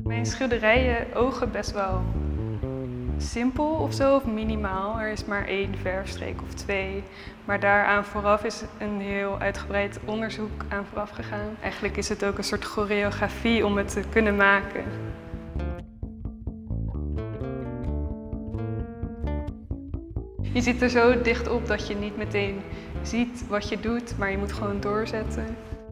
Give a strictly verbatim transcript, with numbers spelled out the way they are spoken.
Mijn schilderijen ogen best wel simpel of zo, of minimaal. Er is maar één verfstreek of twee. Maar daaraan vooraf is een heel uitgebreid onderzoek aan vooraf gegaan. Eigenlijk is het ook een soort choreografie om het te kunnen maken. Je zit er zo dicht op dat je niet meteen ziet wat je doet, maar je moet gewoon doorzetten.